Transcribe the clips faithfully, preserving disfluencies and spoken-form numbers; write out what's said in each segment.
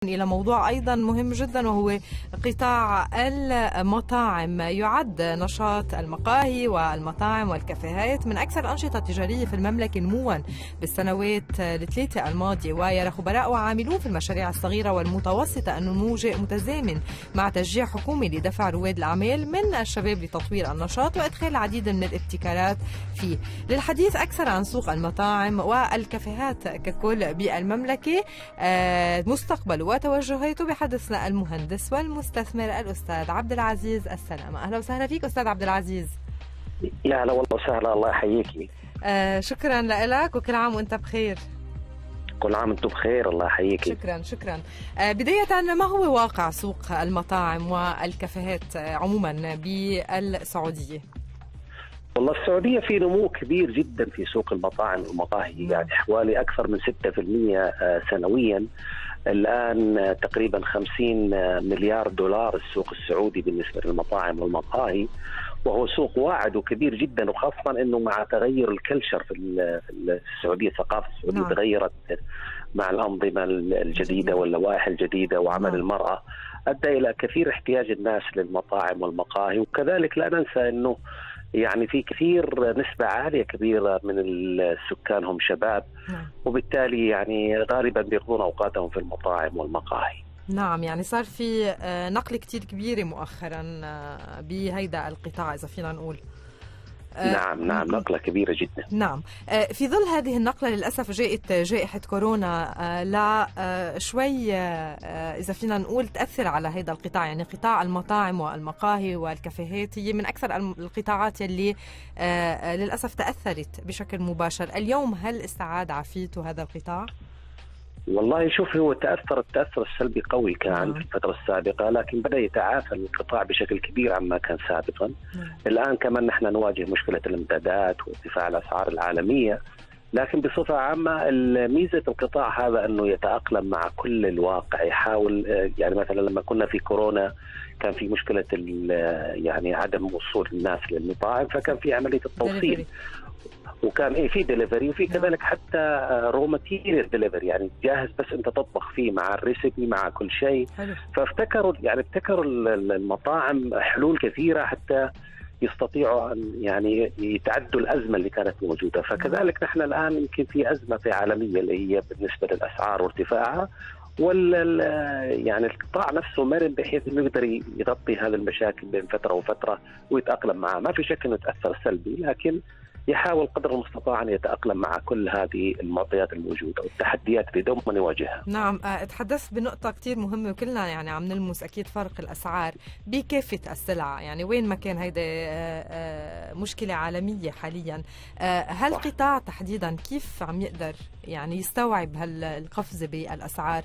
إلى موضوع أيضا مهم جدا، وهو قطاع المطاعم. يعد نشاط المقاهي والمطاعم والكافيهات من أكثر الأنشطة التجارية في المملكة نموا بالسنوات الثلاثة الماضية، ويرى خبراء وعاملون في المشاريع الصغيرة والمتوسطة أن النمو جاء متزامن مع تشجيع حكومي لدفع رواد الأعمال من الشباب لتطوير النشاط وإدخال العديد من الابتكارات فيه. للحديث أكثر عن سوق المطاعم والكافيهات ككل بالمملكة، مستقبل وتوجهاته، بحدثنا المهندس والمستثمر الأستاذ عبد العزيز السلامة. أهلا وسهلا فيك أستاذ عبد العزيز. يا هلا والله وسهلا، الله يحييكي. آه شكرا لك، وكل عام وأنت بخير. كل عام وأنتم بخير، الله يحييكي. شكرا شكرا. آه بداية، ما هو واقع سوق المطاعم والكافيهات عموما بالسعودية؟ والله السعودية في نمو كبير جدا في سوق المطاعم والمقاهي، يعني حوالي أكثر من ستة بالمئة سنويا. الآن تقريبا خمسين مليار دولار السوق السعودي بالنسبة للمطاعم والمقاهي، وهو سوق واعد وكبير جدا، وخاصة أنه مع تغير الكلتشر في السعودية، الثقافة السعودية نعم. تغيرت مع الأنظمة الجديدة واللوائح الجديدة وعمل نعم. المرأة، أدى إلى كثير احتياج الناس للمطاعم والمقاهي. وكذلك لا ننسى أنه يعني في كثير نسبة عالية كبيرة من السكان هم شباب، وبالتالي يعني غالبا بيقضون أوقاتهم في المطاعم والمقاهي. نعم، يعني صار في نقلة كتير كبيرة مؤخرا بهيدا القطاع إذا فينا نقول. نعم نعم نقلة كبيرة جدا. نعم. في ظل هذه النقلة للأسف جاءت جائحة كورونا لا شوي إذا فينا نقول تأثر على هذا القطاع، يعني قطاع المطاعم والمقاهي والكافيهات هي من أكثر القطاعات اللي للأسف تأثرت بشكل مباشر. اليوم هل استعاد عافيته هذا القطاع؟ والله شوف، هو تأثر التأثر السلبي قوي كان في الفترة السابقة، لكن بدأ يتعافى القطاع بشكل كبير عما كان سابقا. مم. الآن كمان نحن نواجه مشكلة الامدادات وارتفاع الأسعار العالمية، لكن بصفة عامة ميزة القطاع هذا أنه يتأقلم مع كل الواقع، يحاول يعني مثلا لما كنا في كورونا كان في مشكلة يعني عدم وصول الناس للمطاعم، فكان في عملية التوصيل، وكان ايه في ديليفري، وفي كذلك حتى رو ماتيريال ديليفري، يعني جاهز بس انت تطبخ فيه مع الريسبي مع كل شيء. فافتكروا يعني ابتكروا المطاعم حلول كثيره حتى يستطيعوا ان يعني يتعدوا الازمه اللي كانت موجوده. فكذلك نحن الان يمكن في ازمه في عالميه اللي هي بالنسبه للاسعار وارتفاعها، وال يعني القطاع نفسه مرن بحيث انه يقدر يغطي هذه المشاكل بين فتره وفتره ويتاقلم معها. ما في شك انه تاثر سلبي، لكن يحاول قدر المستطاع أن يتأقلم مع كل هذه المعطيات الموجودة والتحديات اللي دوما يواجهها. نعم، تحدثت بنقطة كتير مهمة، وكلنا يعني عم نلمس أكيد فرق الأسعار بكافة السلع، يعني وين ما كان هيدا مشكلة عالمية حاليا. هل القطاع تحديدا كيف عم يقدر يعني يستوعب هالقفزة بالأسعار،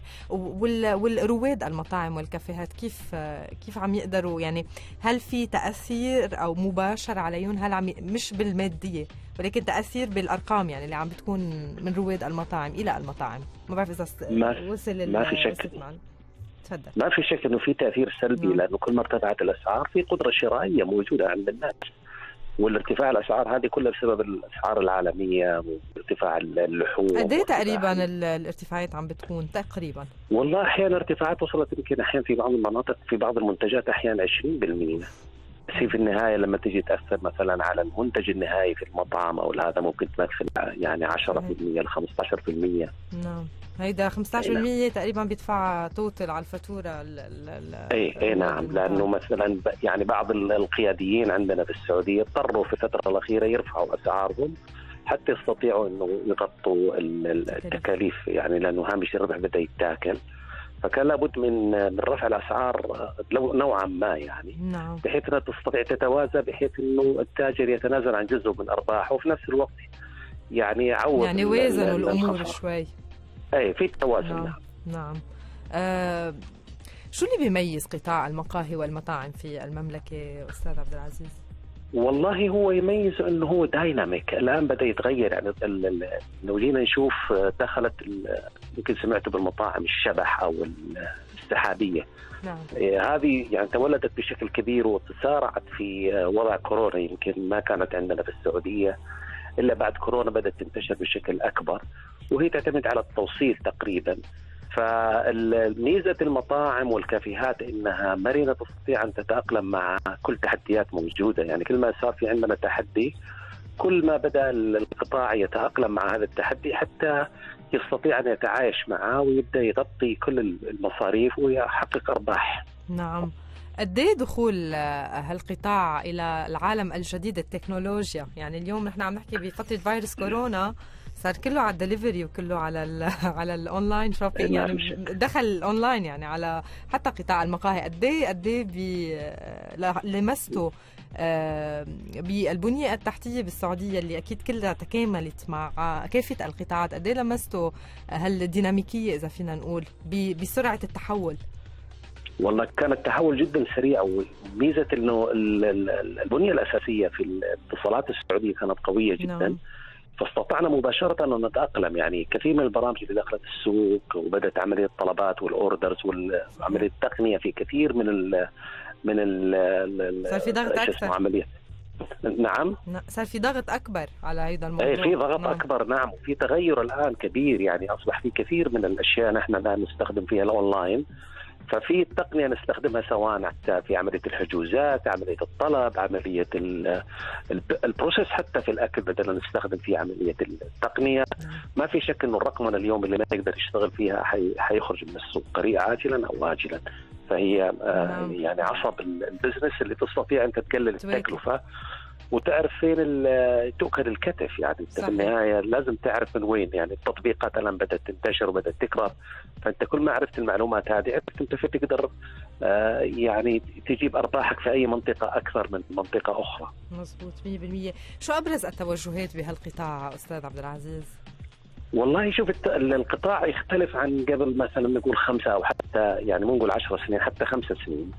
والرواد المطاعم والكافيهات كيف كيف عم يقدروا، يعني هل في تأثير أو مباشر عليهم؟ هل عم مش بالمادية ولكن تأثير بالأرقام يعني اللي عم بتكون من رواد المطاعم إلى المطاعم؟ ما بعرف إذا ما وصل ما في شك تفضل. ما في شك إنه في تأثير سلبي، نعم. لأنه كل ما ارتفعت الأسعار في قدرة شرائية موجودة عند الناس، والارتفاع الأسعار هذه كلها بسبب الأسعار العالمية وارتفاع اللحوم. قد ايه تقريبا الارتفاعات عم بتكون تقريبا؟ والله أحيانا ارتفاعات وصلت يمكن أحيانا في بعض المناطق في بعض المنتجات أحيانا عشرين بالمئة. في النهاية لما تجي تأثر مثلا على المنتج النهائي في المطعم أو هذا ممكن تمثل يعني عشرة بالمئة ل خمسة عشر بالمئة. نعم، هيدا خمسة عشر بالمئة تقريبا بيدفع توتل على الفاتورة. اي اي نعم، لأنه مثلا يعني بعض القياديين عندنا في السعودية اضطروا في الفترة الأخيرة يرفعوا أسعارهم حتى يستطيعوا انه يغطوا التكاليف، يعني لأنه هامش الربح بدأ يتاكل، فكان لابد من من رفع الاسعار لو نوعا ما، يعني نعم. بحيث انها تستطيع تتوازى، بحيث انه التاجر يتنازل عن جزء من ارباحه وفي نفس الوقت يعني يعوض، يعني وازنوا الامور شوي. اي في توازن. نعم نعم, نعم. آه شو اللي بيميز قطاع المقاهي والمطاعم في المملكه استاذ عبد العزيز؟ والله هو يميز انه هو دايناميك، الان بدا يتغير، يعني لو جينا نشوف دخلت يمكن سمعتوا بالمطاعم الشبح او السحابيه. نعم. هذه يعني تولدت بشكل كبير وتسارعت في وضع كورونا، يمكن ما كانت عندنا في السعوديه الا بعد كورونا بدات تنتشر بشكل اكبر، وهي تعتمد على التوصيل تقريبا. فميزة المطاعم والكافيهات إنها مرنة، تستطيع أن تتأقلم مع كل تحديات موجودة. يعني كل ما صار في عندنا تحدي كل ما بدأ القطاع يتأقلم مع هذا التحدي حتى يستطيع أن يتعايش معه ويبدأ يغطي كل المصاريف ويحقق أرباح. نعم. قد ايه دخول هالقطاع الى العالم الجديد التكنولوجيا؟ يعني اليوم نحن عم نحكي بفتره فيروس كورونا صار كله على الدليفري وكله على ال على الاونلاين شوبينج، يعني دخل الاونلاين يعني على حتى قطاع المقاهي. قد ايه قد ايه لمستوا بالبنيه التحتيه بالسعوديه اللي اكيد كلها تكاملت مع كافه القطاعات؟ قد ايه لمستوا هالديناميكيه اذا فينا نقول بسرعه التحول؟ والله كان التحول جدا سريع، وميزه انه البنيه الاساسيه في الاتصالات السعوديه كانت قويه جدا. نعم. فاستطعنا مباشره ان نتاقلم. يعني كثير من البرامج اللي دخلت السوق وبدات عمليه الطلبات والاوردرز وعمليه التقنيه في كثير من ال من ال صار في ضغط اكثر. عمليه نعم صار في ضغط اكبر على هذا الموضوع. اي في ضغط نعم. اكبر نعم. وفي تغير الان كبير، يعني اصبح في كثير من الاشياء نحن الان نستخدم فيها الاونلاين. ففي التقنية نستخدمها سواء حتى في عملية الحجوزات، عملية الطلب، عملية البروسيس، حتى في الأكل بدنا نستخدم فيه عملية التقنية. ما في شك إنه الرقمنة اليوم اللي ما يقدر يشتغل فيها حي حيخرج من السوق قريبا عاجلا أو آجلا. فهي آه يعني عصب البزنس اللي تستطيع أن تقلل التكلفة وتعرف فين تؤكل الكتف. يعني في النهاية لازم تعرف من وين. يعني التطبيقات الآن بدأت تنتشر وبدأت تكبر، فأنت كل ما عرفت المعلومات هذه عرفت أنت فين تقدر آه يعني تجيب أرباحك في أي منطقة أكثر من منطقة أخرى. مزبوط مية بالمية. شو أبرز التوجهات بهالقطاع أستاذ عبد العزيز؟ والله شوف القطاع يختلف عن قبل مثلا نقول خمسة أو حتى يعني مو نقول عشر سنين، حتى خمسة سنين.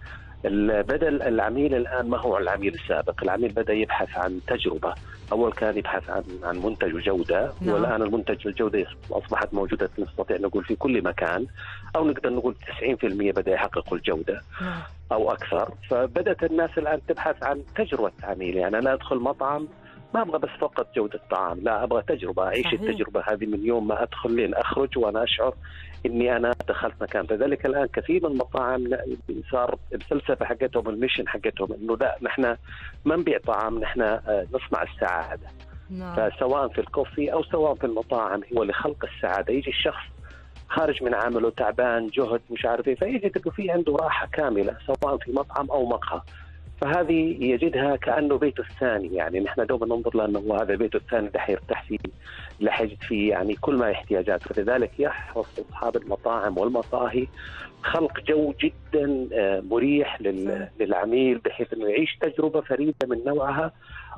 بدل العميل الآن ما هو العميل السابق. العميل بدأ يبحث عن تجربة. أول كان يبحث عن عن منتج وجودة. نعم. والآن المنتج والجودة أصبحت موجودة نستطيع نقول في كل مكان، أو نقدر نقول تسعين بالمئة بدأ يحققوا الجودة. نعم. أو أكثر. فبدأت الناس الآن تبحث عن تجربة عميل. يعني أنا أدخل مطعم ما أبغى بس فقط جودة طعام، لا أبغى تجربة، أعيش صحيح. التجربة هذه من يوم ما أدخل لين أخرج وأنا أشعر إني أنا دخلت مكان. فذلك الآن كثير من المطاعم صار الفلسفة حقتهم، الميشن حقتهم إنه لا نحن ما نبيع طعام، نحن نصنع السعادة. نعم. فسواء في الكوفي أو سواء في المطاعم هو لخلق السعادة. يجي الشخص خارج من عمله تعبان جهد مش عارف إيه، فيجي تلقى فيه عنده راحة كاملة سواء في مطعم أو مقهى. فهذه يجدها كأنه بيته الثاني. يعني نحن دوما ننظر لأنه هذا بيته الثاني اللي حيرتاح فيه، اللي حيجد فيه يعني كل ما يحتاجاته. فلذلك يحرص أصحاب المطاعم والمقاهي خلق جو جدا مريح للعميل بحيث أنه يعيش تجربة فريدة من نوعها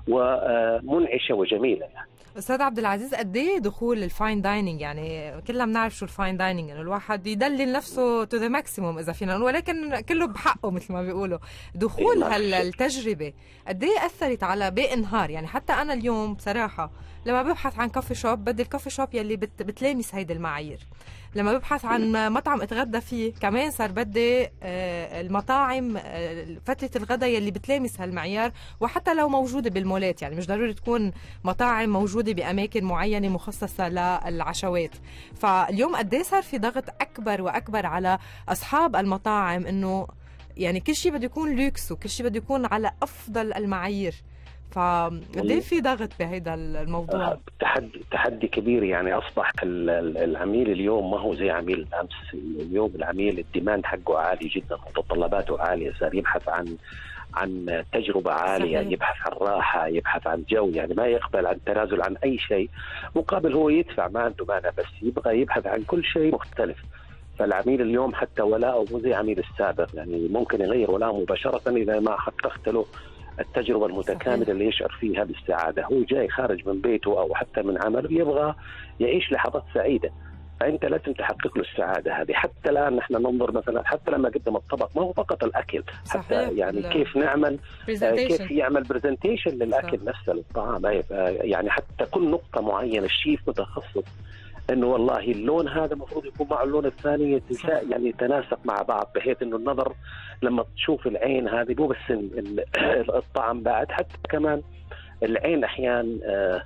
ومنعشة وجميلة. يعني استاذ عبد العزيز، قد ايه دخول الفاين دايننج؟ يعني كلنا بنعرف شو الفاين دايننج، انه الواحد يدلل نفسه تو ذا ماكسيموم اذا فينا نقول، ولكن كله بحقه مثل ما بيقولوا. دخول هالتجربه قد ايه اثرت على باقي النهار؟ يعني حتى انا اليوم بصراحه لما ببحث عن كافي شوب بدي الكافي شوب يلي بت بتلامس هيدي المعايير. لما ببحث عن مطعم اتغدى فيه كمان صار بدي المطاعم فترة الغداء يلي بتلامس هالمعيار، وحتى لو موجودة بالمولات. يعني مش ضروري تكون مطاعم موجودة بأماكن معينة مخصصة للعشوات. فاليوم قد ايه صار في ضغط أكبر وأكبر على أصحاب المطاعم إنه يعني كل شيء بده يكون لوكس وكل شيء بده يكون على أفضل المعايير. فقد في ضغط بهذا الموضوع؟ تحدي تحدي كبير. يعني اصبح العميل اليوم ما هو زي عميل الامس. اليوم العميل الديماند حقه عالي جدا، متطلباته عاليه، صار يبحث عن عن تجربه عاليه. صحيح. يبحث عن راحه، يبحث عن جو، يعني ما يقبل عن تنازل عن اي شيء مقابل هو يدفع، ما عنده مانع، بس يبغى يبحث عن كل شيء مختلف. فالعميل اليوم حتى ولاءه مو زي عميل السابق. يعني ممكن يغير ولاءه مباشره اذا ما حققت له التجربة المتكاملة. صحيح. اللي يشعر فيها بالسعادة. هو جاي خارج من بيته أو حتى من عمله يبغى يعيش لحظات سعيدة، فأنت لازم تحقق له السعادة هذه. حتى الآن نحن ننظر مثلا حتى لما قدم الطبق ما هو فقط الأكل. صحيح. حتى يعني لا. كيف نعمل كيف يعمل برزنتيشن للأكل. صح. نفسه للطعام. يعني حتى كل نقطة معينة الشيف متخصص انه والله اللون هذا المفروض يكون مع اللون الثاني يعني يتناسق مع بعض، بحيث انه النظر لما تشوف العين هذه مو بس الطعم بعد، حتى كمان العين احيانا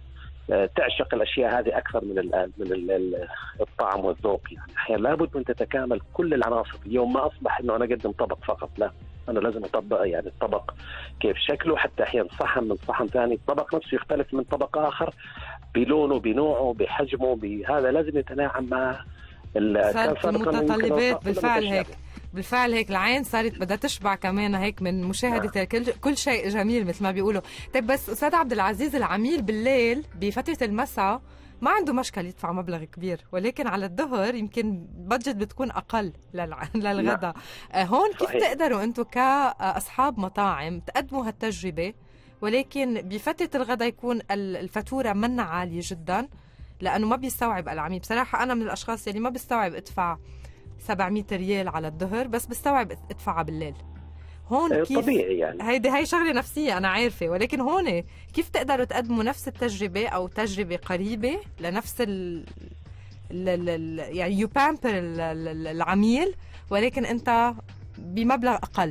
تعشق الاشياء هذه اكثر من ال من ال الطعم والذوق. يعني احيانا لابد من تتكامل كل العناصر. اليوم ما اصبح انه انا اقدم طبق فقط، لا، انا لازم اطبق يعني الطبق كيف شكله، حتى احيانا صحن من صحن ثاني، الطبق نفسه يختلف من طبق اخر بلونه بنوعه بحجمه، بهذا لازم يتناعم مع صارت المتطلبات. بالفعل هيك بالفعل هيك العين صارت بدها تشبع كمان هيك من مشاهدة كل كل شيء جميل مثل ما بيقولوا. طيب بس أستاذ عبد العزيز، العميل بالليل بفترة المساء ما عنده مشكل يدفع مبلغ كبير، ولكن على الظهر يمكن بادجت بتكون أقل للغدا. هون كيف صحيح. تقدروا أنتم كأصحاب مطاعم تقدموا هالتجربة ولكن بفترة الغدا يكون الفاتورة منا عالية جدا، لأنه ما بيستوعب العميل؟ بصراحة أنا من الأشخاص اللي ما بيستوعب أدفع سبعمية ريال على الظهر، بس بستوعب ادفعها بالليل. هون كيف طبيعي يعني هيدي هي شغله نفسيه انا عارفه، ولكن هون كيف تقدروا تقدموا نفس التجربه او تجربه قريبه لنفس ال, ال... ال... يعني يو بامبر العميل ولكن انت بمبلغ اقل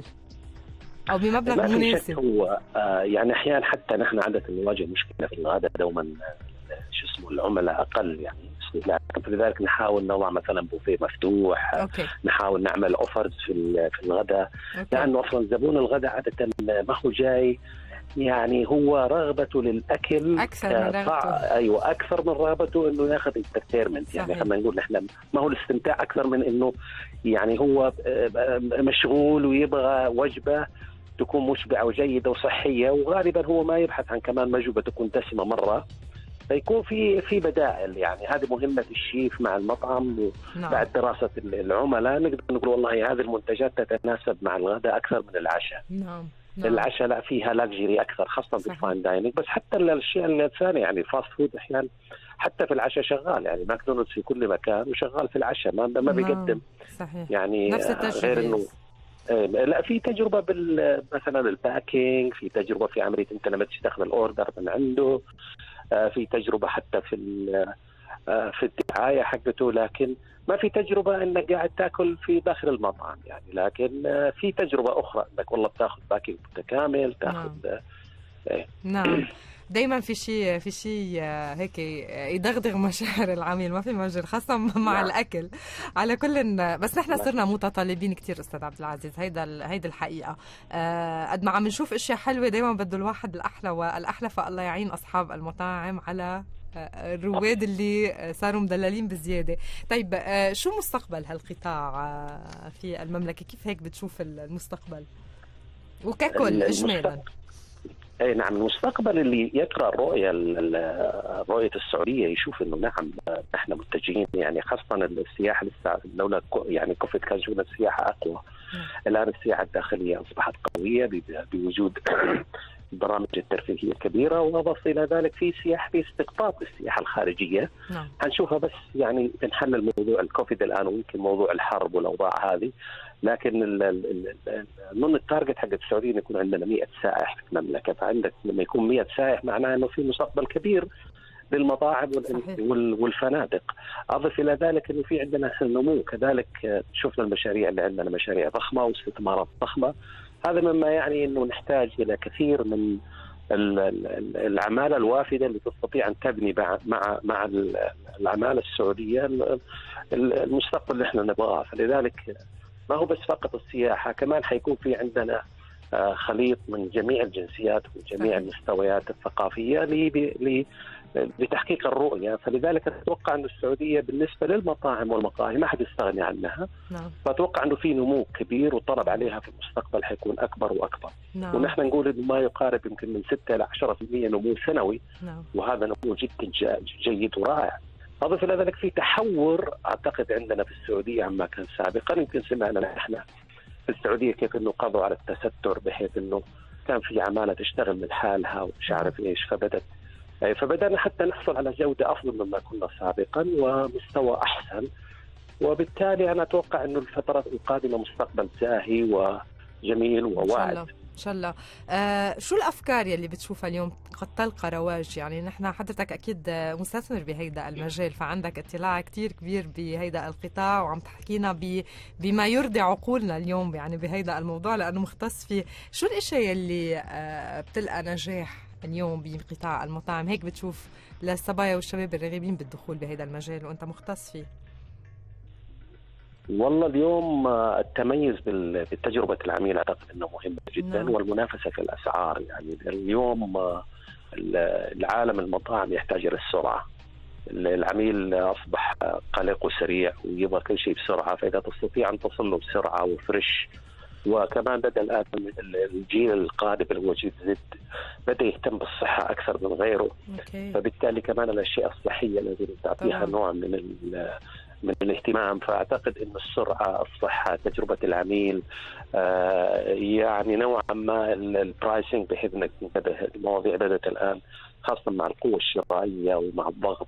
او بمبلغ ما مناسب؟ هو آه يعني احيانا حتى نحن عاده نواجه مشكله في هذا دوما، شو اسمه، العملاء اقل يعني، فلذلك نحاول نضع مثلا بوفيه مفتوح. أوكي. نحاول نعمل اوفرز في في الغداء، لانه اصلا زبون الغداء عاده ما هو جاي يعني هو رغبته للاكل اكثر من رغبته. ايوه اكثر من رغبته انه ياخذ انترتينمنت. يعني خلينا نقول نحن ما هو الاستمتاع اكثر من انه يعني هو مشغول ويبغى وجبه تكون مشبعه وجيده وصحيه، وغالبا هو ما يبحث عن كمان وجبه تكون دسمه مره، فيكون في في بدائل. يعني هذه مهمة الشيف مع المطعم. نعم. بعد دراسة العملاء نقدر نقول والله هذه المنتجات تتناسب مع الغداء أكثر من العشاء. نعم. نعم. العشاء لا فيها لاكجري أكثر، خاصة في الفاين دايننج. بس حتى الأشياء الثانية يعني الفاست فود أحيانا حتى في العشاء شغال، يعني ماكدونالدز في كل مكان وشغال في العشاء، ما ما بيقدم. صحيح. يعني نفس غير إنه لا في تجربة بال مثلا الباكينج، في تجربة في عملية أنت لما تاخذ الأوردر من عنده، في تجربة حتى في في الدعاية حقته، لكن ما في تجربة انك قاعد تاكل في داخل المطعم يعني. لكن في تجربة اخرى انك والله بتاخذ باكينج متكامل، تاخذ نعم. ايه. نعم. دايما في شيء في شيء هيك يدغدغ مشاعر العميل، ما في مجال خاصة مع نعم. الأكل. على كل بس نحن صرنا متطلبين كتير أستاذ عبد العزيز، هيدا هيدا الحقيقة. أه قد ما عم نشوف أشياء حلوة دايما بده الواحد الأحلى والأحلى، فالله يعين أصحاب المطاعم على الرواد اللي صاروا مدللين بزيادة. طيب شو مستقبل هالقطاع في المملكة؟ كيف هيك بتشوف المستقبل وككل إجمالا؟ اي نعم، المستقبل اللي يقرا الرؤيه رؤيه السعوديه يشوف انه نعم نحن متجهين، يعني خاصه السياحه لسه لولا يعني كوفيد كان شفنا السياحه اقوى. الان السياحه الداخليه اصبحت قويه بوجود برامج الترفيهيه كبيره، واضف الى ذلك في سياحه في استقطاب للسياحه الخارجيه. نعم. حنشوفها بس يعني بنحلل موضوع الكوفيد الان ويمكن موضوع الحرب والاوضاع هذه، لكن من التارجت حق السعوديه انه يكون عندنا مئة سائح في المملكه، فعندك لما يكون مئة سائح معناه انه في مستقبل كبير للمطاعم والفنادق. اضف الى ذلك انه في عندنا نمو كذلك، شفنا المشاريع اللي عندنا مشاريع ضخمه واستثمارات ضخمه. هذا مما يعني انه نحتاج الى كثير من العماله الوافده اللي تستطيع ان تبني مع مع العماله السعوديه المستقبل اللي احنا نبغاه. فلذلك ما هو بس فقط السياحه، كمان حيكون في عندنا خليط من جميع الجنسيات وجميع المستويات الثقافيه لتحقيق الرؤيه. فلذلك اتوقع أن السعوديه بالنسبه للمطاعم والمقاهي ما حد يستغني عنها. نعم. فاتوقع انه في نمو كبير والطلب عليها في المستقبل حيكون اكبر واكبر. نعم. ونحن نقول انه ما يقارب يمكن من ستة إلى عشرة بالمئة نمو سنوي. نعم. وهذا نمو جدا جيد ورائع. اضف الى ذلك في تحور اعتقد عندنا في السعوديه عما كان سابقا. يمكن سمعنا نحن في السعوديه كيف انه قضوا على التستر، بحيث انه كان في عماله تشتغل من حالها ومش عارف ايش، فبدت فبدأنا حتى نحصل على جودة أفضل مما كنا سابقا ومستوى أحسن. وبالتالي أنا أتوقع أنه الفترات القادمة مستقبل زاهي وجميل وواعد إن شاء الله. آه شو الأفكار يلي بتشوفها اليوم قد تلقى رواج؟ يعني نحن حضرتك أكيد مستثمر بهيدا المجال، فعندك اطلاع كتير كبير بهيدا القطاع وعم تحكينا بما يرضي عقولنا اليوم يعني بهيدا الموضوع لأنه مختص فيه. شو الأشياء يلي آه بتلقى نجاح اليوم بقطاع المطاعم هيك بتشوف للصبايا والشباب الراغبين بالدخول بهذا المجال وانت مختص فيه؟ والله اليوم التميز بتجربة العميل أعتقد أنه مهم جدا. نعم. والمنافسة في الأسعار، يعني اليوم العالم المطاعم يحتاج إلى السرعة. العميل أصبح قلق وسريع ويبغى كل شيء بسرعة، فإذا تستطيع أن تصل له بسرعة وفريش. وكمان بدأ الآن الجيل القادم اللي هو جيل زد بدأ يهتم بالصحة أكثر من غيره. أوكي. فبالتالي كمان الأشياء الصحية لازم تعطيها نوع من من الاهتمام. فأعتقد أن السرعة، الصحة، تجربة العميل، آه يعني نوعا ما البرايسنج، بحيث أنك تنتبه. المواضيع بدأت الآن خاصة مع القوة الشرائية ومع الضغط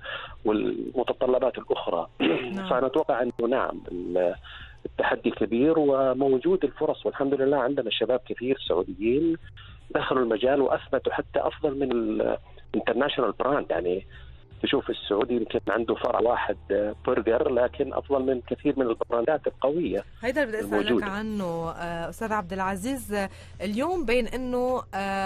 والمتطلبات الأخرى. فأنا أتوقع أنه نعم التحدي كبير وموجود الفرص، والحمد لله عندنا شباب كثير سعوديين دخلوا المجال وأثبتوا حتى أفضل من الانترناشونال براند. يعني تشوف السعودي يمكن عنده فرع واحد برجر لكن افضل من كثير من البراندات القويه. هيدا اللي بدي اسالك عنه استاذ عبد العزيز. اليوم بين انه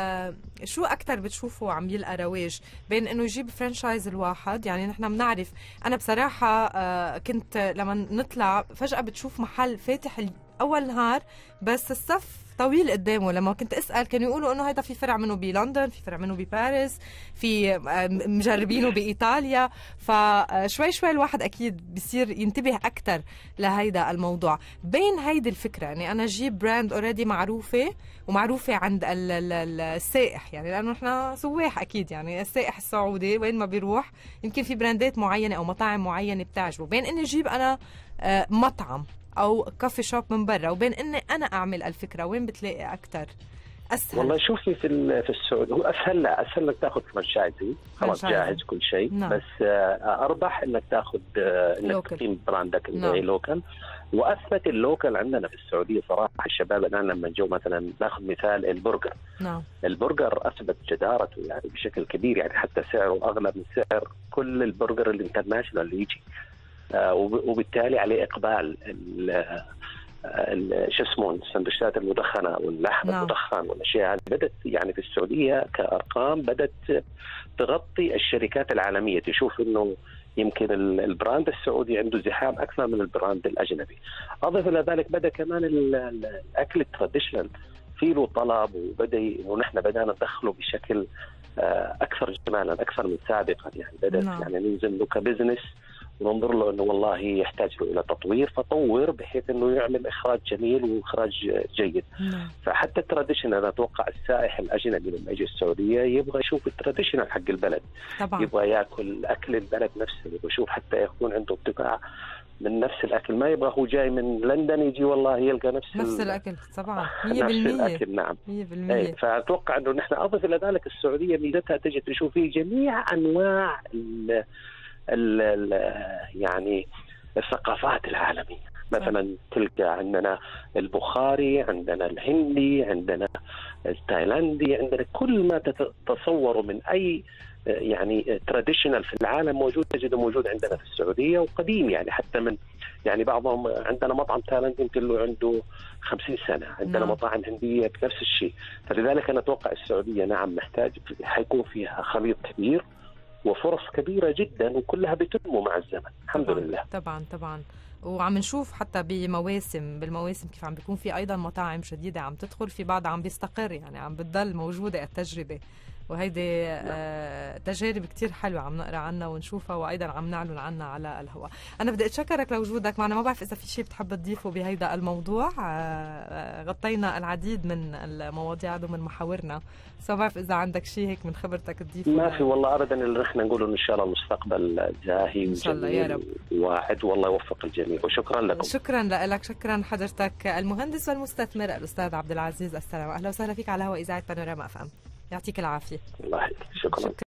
شو اكثر بتشوفوا عم يلقى رواج، بين انه يجيب فرانشايز الواحد؟ يعني نحن بنعرف، انا بصراحه كنت لما نطلع فجاه بتشوف محل فاتح اول نهار بس الصف طويل قدامه. لما كنت اسال كانوا يقولوا انه هيدا في فرع منه بلندن، في فرع منه بباريس، في مجربينه بايطاليا. فشوي شوي الواحد اكيد بصير ينتبه اكثر لهيدا الموضوع. بين هيدي الفكره يعني انا اجيب براند اوريدي معروفه ومعروفه عند السائح، يعني لانه نحن سواح اكيد، يعني السائح السعودي وين ما بيروح يمكن في براندات معينه او مطاعم معينه بتعجبه. بين اني اجيب انا مطعم او كافي شوب من برا وبين اني انا اعمل الفكره، وين بتلاقي اكثر اسهل؟ والله شوفي في في السعوديه هو اسهل، لا اسهل انك تاخذ فرانشايزي خلاص جاهز كل شيء. نعم. بس اربح انك تاخذ انك تقيم براندك اللي لوكال. واثبت اللوكال عندنا في السعوديه صراحه. الشباب الان لما جو مثلا ناخذ مثال البرجر. نعم. البرجر اثبت جدارته يعني بشكل كبير، يعني حتى سعره اغلى من سعر كل البرجر الانترناشونال اللي يجي. آه وبالتالي عليه اقبال شو اسمه السندوتشات المدخنه واللحم no. المدخن والاشياء هذه بدات يعني في السعوديه كارقام بدات تغطي الشركات العالميه. تشوف انه يمكن البراند السعودي عنده زحام اكثر من البراند الاجنبي. اضف الى ذلك بدا كمان الاكل التراديشنال في له طلب، وبدا ونحن بدانا ندخله بشكل اكثر جمالا اكثر من سابقا. يعني بدات no. يعني ننزل له كبزنس وننظر له انه والله يحتاج له الى تطوير، فطور بحيث انه يعمل اخراج جميل واخراج جيد. نعم. فحتى التراديشنال انا اتوقع السائح الاجنبي لما يجي السعوديه يبغى يشوف التراديشنال حق البلد. طبعا. يبغى ياكل اكل البلد نفسه، يبغى يشوف حتى يكون عنده ابتكار من نفس الاكل. ما يبغى هو جاي من لندن يجي والله يلقى نفس نفس الاكل. طبعا مية بالمية نفس الاكل. نعم مية بالمية. فاتوقع انه نحن اضف الى ذلك السعوديه ميزتها تجد تشوف فيه جميع انواع ال ال ال يعني الثقافات العالمية. مثلا تلقى عندنا البخاري، عندنا الهندي، عندنا التايلاندي، عندنا كل ما تتصوروا من أي يعني تراديشنال في العالم موجود تجده موجود عندنا في السعودية وقديم. يعني حتى من يعني بعضهم عندنا مطعم تايلاندي يمكن له عنده خمسين سنة، عندنا نعم. مطاعم هندية بنفس الشيء. فلذلك أنا أتوقع السعودية نعم محتاج حيكون فيها خليط كبير وفرص كبيرة جدا وكلها بتنمو مع الزمن. الحمد طبعاً لله. طبعا طبعا. وعم نشوف حتى بمواسم بالمواسم كيف عم بيكون في ايضا مطاعم جديده عم تدخل، في بعض عم بيستقر، يعني عم بتضل موجوده التجربه. وهيدي آه تجارب كتير حلوة عم نقرأ عنها ونشوفها وأيضا عم نعلن عنها على الهواء. أنا بدي أتشكرك لوجودك معنا. ما بعرف إذا في شيء بتحب تضيفه بهيدا الموضوع. آه غطينا العديد من المواضيع ضمن محاورنا، بس ما بعرف إذا عندك شيء هيك من خبرتك تضيفه. ما في والله أبدا. اللي رحنا نقوله إن شاء الله المستقبل زاهي إن شاء الله يا رب. واعد والله يوفق الجميع وشكرا لكم. شكرا لك. شكرا حضرتك المهندس والمستثمر الأستاذ عبد العزيز السلام. أهلا وسهلا فيك على هوا إذاعة بانوراما اف ام. يعطيك العافية. الله يحفظك. شكرا.